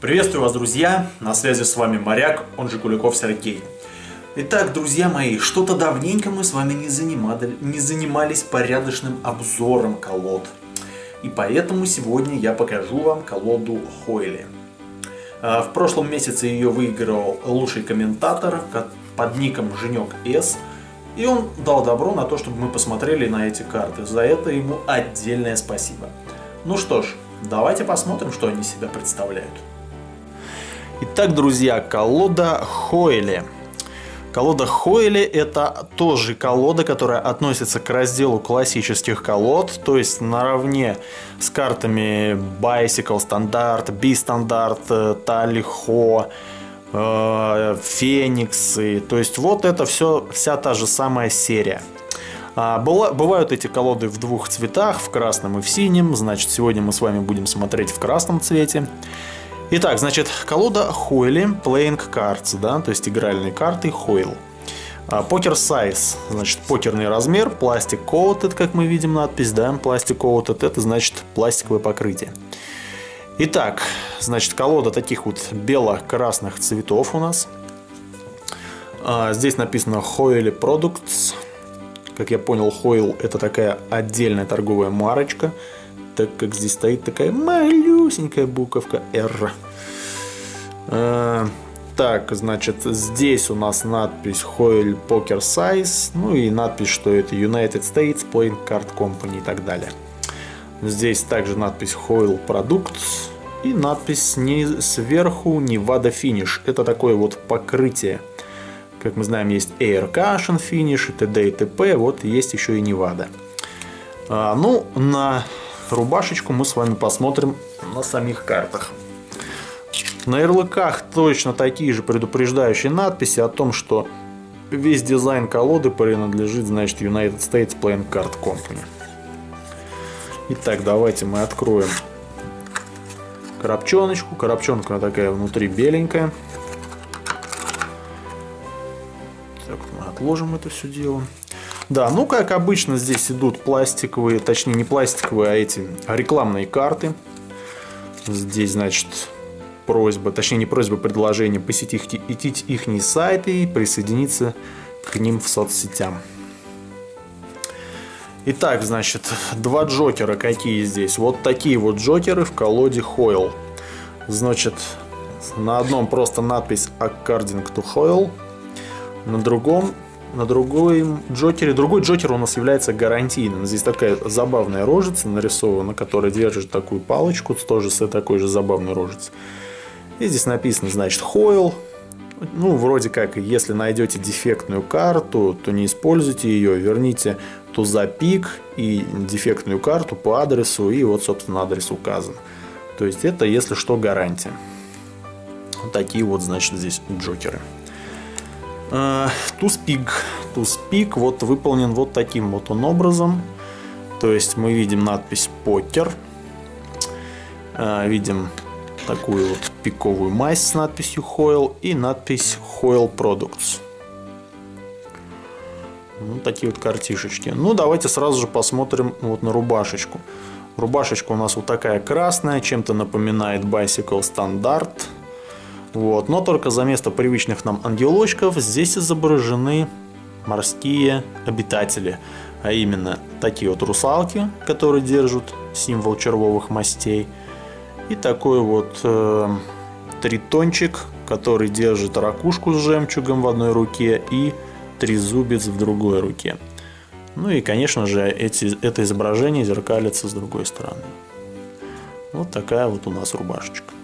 Приветствую вас, друзья! На связи с вами Моряк, он же Куликов Сергей. Итак, друзья мои, что-то давненько мы с вами не занимались порядочным обзором колод. И поэтому сегодня я покажу вам колоду Хойли. В прошлом месяце ее выиграл лучший комментатор под ником Женек С. И он дал добро на то, чтобы мы посмотрели на эти карты. За это ему отдельное спасибо. Ну что ж, давайте посмотрим, что они себя представляют. Итак, друзья, колода Хойли. Колода Хойли — это тоже колода, которая относится к разделу классических колод, то есть наравне с картами Bicycle стандарт, B-стандарт, Талихо, Фениксы. То есть вот это вся та же самая серия. Бывают эти колоды в двух цветах, в красном и в синем. Значит, сегодня мы с вами будем смотреть в красном цвете. Итак, значит, колода Хойли Playing Cards, да, то есть игральные карты Хойл. Покер Size, значит, покерный размер, пластик Coated, как мы видим надпись, да, пластик Coated, это значит пластиковое покрытие. Итак, значит, колода таких вот бело-красных цветов у нас. Здесь написано Хойли Products. Как я понял, Хойл — это такая отдельная торговая марочка, так как здесь стоит такая малюсенькая буковка R. Так, значит, здесь у нас надпись Hoyle Poker Size, ну и надпись, что это United States Playing Card Company и так далее. Здесь также надпись Hoyle Products и надпись сверху Nevada Finish. Это такое вот покрытие. Как мы знаем, есть Air Cushion Finish и т.д. и т.п. Вот есть еще и Nevada. Ну, на рубашечку мы с вами посмотрим на самих картах. На ярлыках точно такие же предупреждающие надписи о том, что весь дизайн колоды принадлежит, значит, United States Playing Card Company. Итак, давайте мы откроем коробчоночку. Коробчонка такая внутри беленькая. Так, мы отложим это все дело. Да, ну как обычно здесь идут пластиковые, точнее не пластиковые, а эти рекламные карты. Здесь, значит, просьба, точнее не просьба, предложение посетить их сайты и присоединиться к ним в соцсетям. Итак, значит, два джокера какие здесь. Вот такие вот джокеры в колоде Хойл. Значит, на одном просто надпись According to Hoyle, на другой джокер у нас является гарантийным. Здесь такая забавная рожица нарисована, которая держит такую палочку, тоже с такой же забавной рожицей. И здесь написано, значит, Хойл. Ну, вроде как, если найдете дефектную карту, то не используйте ее, верните ту за пик и дефектную карту по адресу, и вот, собственно, адрес указан. То есть это, если что, гарантия. Вот такие вот, значит, здесь джокеры. Туз-пик вот выполнен вот таким вот он образом. То есть мы видим надпись покер, видим такую вот пиковую мазь с надписью Hoyle и надпись Hoyle Products. Ну, такие вот картишечки. Ну, давайте сразу же посмотрим вот на рубашечку. Рубашечка у нас вот такая красная, чем-то напоминает Bicycle стандарт. Вот. Но только за место привычных нам ангелочков здесь изображены морские обитатели. А именно такие вот русалки, которые держат символ червовых мастей. И такой вот тритончик, который держит ракушку с жемчугом в одной руке и трезубец в другой руке. Ну и, конечно же, это изображение зеркалится с другой стороны. Вот такая вот у нас рубашечка.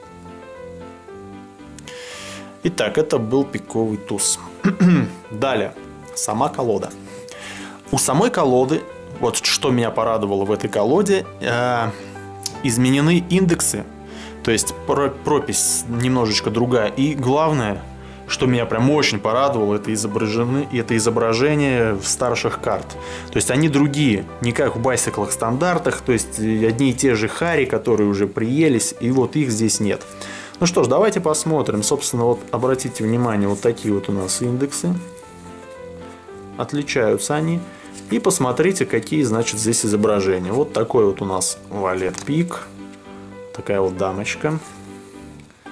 Итак, это был пиковый туз. Далее, сама колода. У самой колоды, вот что меня порадовало в этой колоде, изменены индексы, то есть пропись немножечко другая. И главное, что меня прям очень порадовало, это изображение старших карт. То есть они другие, не как в Bicycle стандартах, то есть одни и те же хари, которые уже приелись, и вот их здесь нет. Ну что ж, давайте посмотрим. Собственно, вот обратите внимание, вот такие вот у нас индексы. Отличаются они. И посмотрите, какие, значит, здесь изображения. Вот такой вот у нас валет пик. Такая вот дамочка.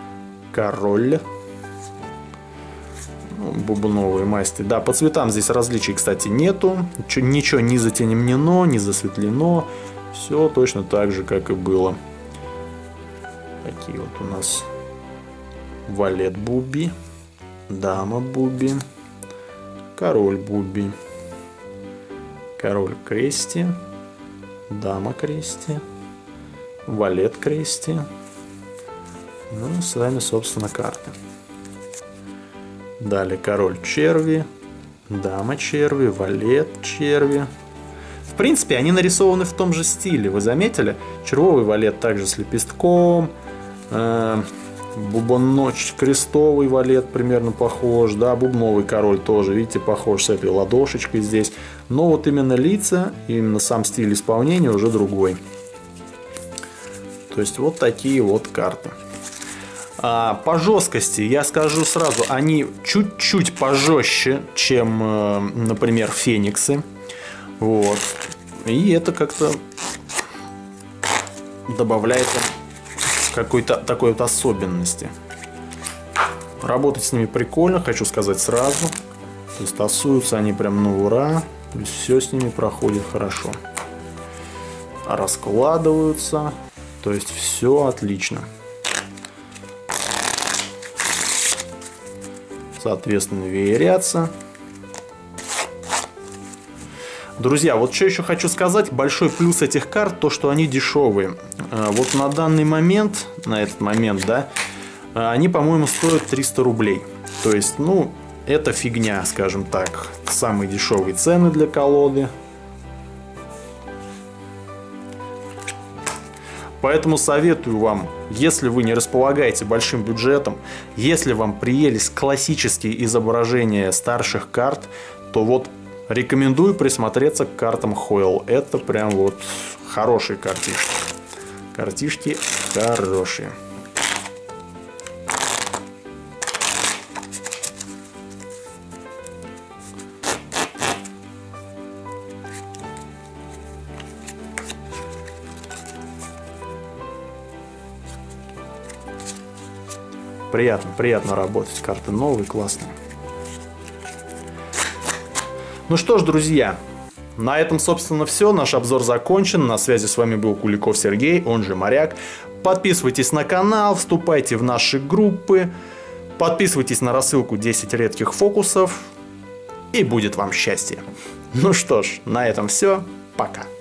король. Бубновые масти. Да, по цветам здесь различий, кстати, нету. Ничего не затемнено, не засветлено. Все точно так же, как и было. Такие вот у нас валет Буби, дама Буби, король Буби, король крести, дама крести, валет крести. Ну и сами, собственно, карты. Далее король черви, дама черви, валет черви. В принципе, они нарисованы в том же стиле, вы заметили? Червовый валет также с лепестком, крестовый валет примерно похож, да, бубновый король тоже, видите, похож с этой ладошечкой здесь. Но вот именно лица, именно сам стиль исполнения уже другой. То есть вот такие вот карты. По жесткости я скажу сразу, они чуть-чуть пожестче, чем, например, фениксы. Вот. И это как-то добавляет какой-то такой вот особенности. Работать с ними прикольно, хочу сказать сразу. То есть тасуются они прям на ура. То есть все с ними проходит хорошо. Раскладываются. То есть все отлично. Соответственно, веерятся. Друзья, вот что еще хочу сказать. Большой плюс этих карт, то что они дешевые. Вот на данный момент, на этот момент, да, они, по-моему, стоят 300 рублей. То есть, ну, это фигня, скажем так. Самые дешевые цены для колоды. Поэтому советую вам, если вы не располагаете большим бюджетом, если вам приелись классические изображения старших карт, то вот рекомендую присмотреться к картам Hoyle. Это прям вот хорошие картишки. Картишки хорошие. Приятно работать. Карты новые, классные. Ну что ж, друзья, на этом, собственно, все. Наш обзор закончен. На связи с вами был Куликов Сергей, он же Моряк. Подписывайтесь на канал, вступайте в наши группы, подписывайтесь на рассылку 10 редких фокусов, и будет вам счастье. Ну что ж, на этом все. Пока.